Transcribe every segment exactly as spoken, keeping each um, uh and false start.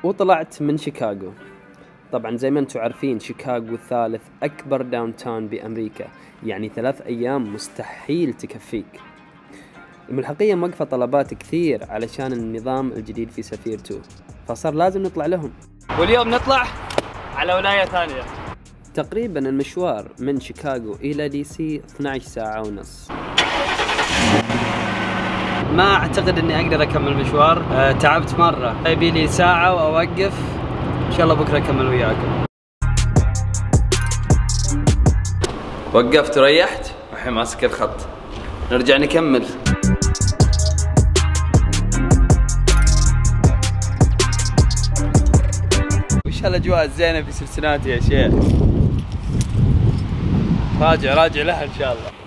وطلعت من شيكاغو. طبعا زي ما انتم عارفين شيكاغو ثالث أكبر داون تاون بأمريكا، يعني ثلاث أيام مستحيل تكفيك. الملحقية موقفة طلبات كثير علشان النظام الجديد في سفير تو، فصار لازم نطلع لهم. واليوم نطلع على ولاية ثانية. تقريبا المشوار من شيكاغو إلى دي سي اثنتي عشرة ساعة ونص. ما أعتقد إني أقدر أكمل المشوار، أه تعبت مرة، يبي لي ساعة وأوقف. إن شاء الله بكرة أكمل وياكم. وقفت وريحت، الحين ماسك الخط، نرجع نكمل. وش هالأجواء الزينة في سنسناتي يا شيخ؟ راجع راجع لها إن شاء الله.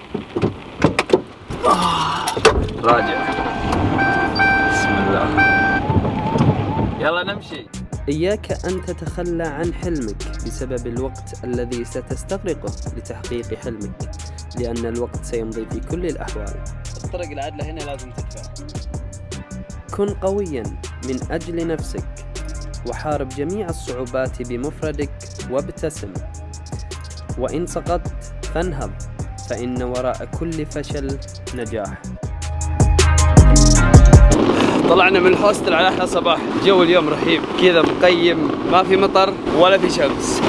راجع. بسم الله. يلا نمشي. إياك أن تتخلى عن حلمك بسبب الوقت الذي ستستغرقه لتحقيق حلمك، لأن الوقت سيمضي في كل الأحوال. الطرق العدلة هنا لازم تدفع. كن قويا من أجل نفسك، وحارب جميع الصعوبات بمفردك وابتسم. وإن سقطت فانهض، فإن وراء كل فشل نجاح. طلعنا من الهوستل على احلى صباح، جو اليوم رهيب كذا مقيم، ما في مطر ولا في شمس.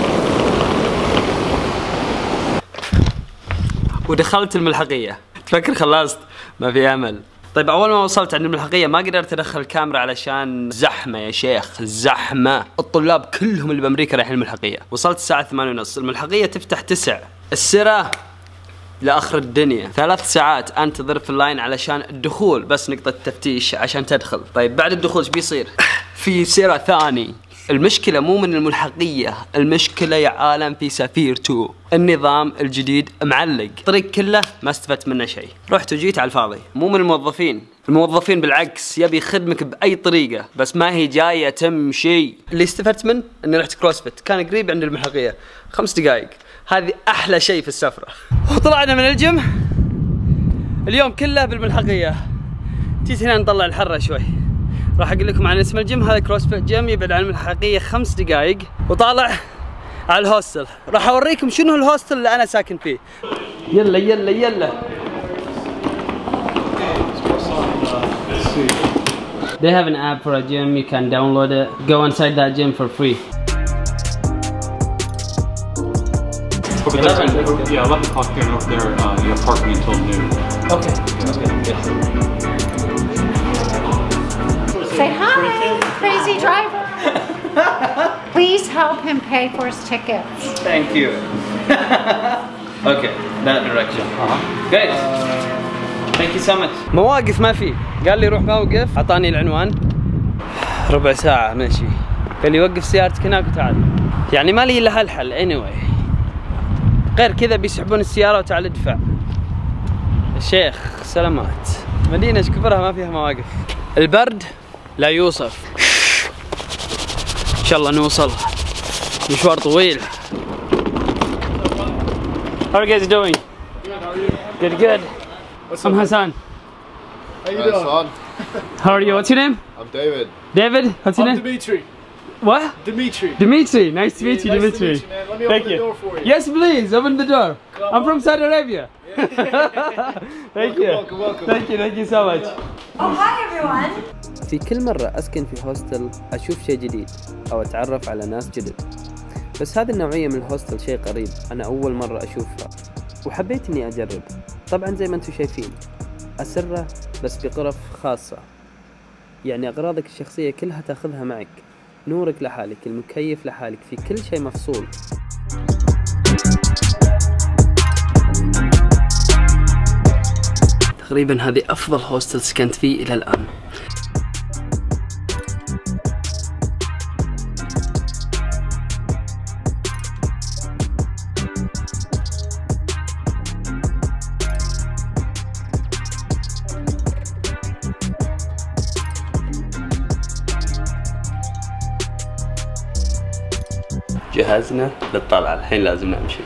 ودخلت الملحقية، تفكر خلصت؟ ما في امل. طيب اول ما وصلت عند الملحقية ما قدرت ادخل الكاميرا علشان زحمة يا شيخ، زحمة. الطلاب كلهم اللي بامريكا رايحين الملحقية. وصلت الساعة ثمانية ونص، الملحقية تفتح تسع، السرة لآخر الدنيا. ثلاث ساعات انتظر في اللاين علشان الدخول، بس نقطة تفتيش عشان تدخل. طيب بعد الدخول ايش بيصير؟ في سيرة ثاني. المشكلة مو من الملحقية، المشكلة يا عالم في سفير تو. النظام الجديد معلق، الطريق كله ما استفدت منه شيء، رحت وجيت على الفاضي. مو من الموظفين، الموظفين بالعكس يبي يخدمك بأي طريقة، بس ما هي جاية تمشي. اللي استفدت منه اني رحت كروسفيت، كان قريب عند الملحقية، خمس دقائق. هذه أحلى شيء في السفرة. وطلعنا من الجيم اليوم كله بالملحقية. جيت هنا نطلع الحرة شوي. راح أقول لكم عن اسم الجيم، هذا كروسفيت جيم يبعد عن الملحقية خمس دقائق، وطالع على الهوستل. راح أوريكم شنو الهوستل اللي أنا ساكن فيه. يلا يلا يلا. They have an app for a gym, you can download it. Go inside that gym for free. eleven, yeah, eleven o'clock here up there, uh, you have parking until noon. Okay. Okay. Yes. Say hi, crazy driver. Please help him pay for his tickets. Thank you. Okay, that direction. Uh-huh. Guys, thank you so much. مواقف ما في، قال لي روح موقف، أعطاني العنوان. ربع ساعة ماشي، قال لي وقف سيارتك هناك وتعال. يعني ما لي إلا هالحل anyway. غير كذا بيسحبون السيارة وتعال ادفع. الشيخ سلامات. مدينة ايش كبرها ما فيها مواقف. البرد لا يوصف. ان شاء الله نوصل، مشوار طويل. How are you guys doing? Good, how are you? Good, good. What's I'm up? Hassan. How you doing? Son. How are you? What's your name? I'm David. David? What's your I'm name? Dimitri. What? Dimitri. Dimitri. Nice to meet you, Nice Dimitri. to meet you, man. Let me Thank open you. the door for you. Yes, please. Open the door. Come I'm on. from Saudi Arabia. Yeah. Thank welcome, you. welcome, welcome. Thank you. Thank you so much. Oh, hi everyone. في كل مرة أسكن في هوستل أشوف شيء جديد أو أتعرف على ناس جدد، بس هذه النوعية من الهوستل شيء قريب، أنا أول مرة أشوفها وحبيت إني أجرب. طبعا زي ما أنتم شايفين أسرة بس بغرف خاصة، يعني أغراضك الشخصية كلها تاخذها معك، نورك لحالك، المكيف لحالك، في كل شيء مفصول. تقريبا هذه أفضل هوستل سكنت فيه إلى الآن. جهزنا للطلعة، الحين لازم نمشي.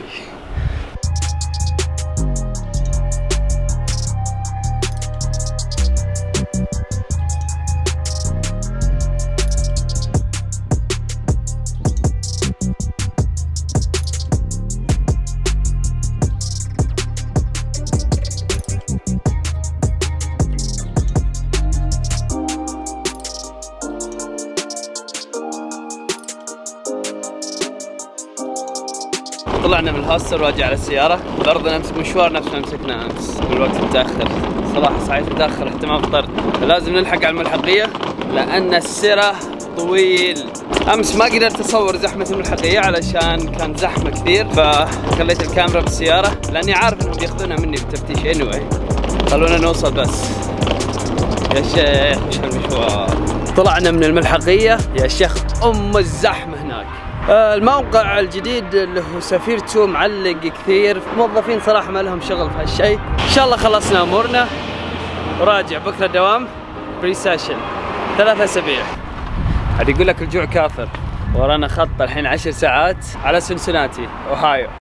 طلعنا من الهوستل وراجع على السيارة، برضه نمسك مشوار نفس ما مسكنا أمس بالوقت متأخر. صراحة صحيت متأخر حتى ما فطرت، فلازم نلحق على الملحقية لأن السرة طويل. أمس ما قدرت أصور زحمة الملحقية علشان كان زحمة كثير، فخليت الكاميرا بالسيارة لأني عارف إنهم بياخذونها مني بالتفتيش. anyway خلونا نوصل بس. يا شيخ وش هالمشوار. طلعنا من الملحقية يا شيخ، أم الزحمة هناك. الموقع الجديد اللي هو سفيرتو معلق كثير، موظفين صراحة ما لهم شغل في هالشيء. إن شاء الله خلصنا أمورنا وراجع بكرة دوام بري سيشن ثلاثة أسابيع. عاد يقول لك الجوع كافر. ورانا خط الحين عشر ساعات على سنسناتي أوهايو.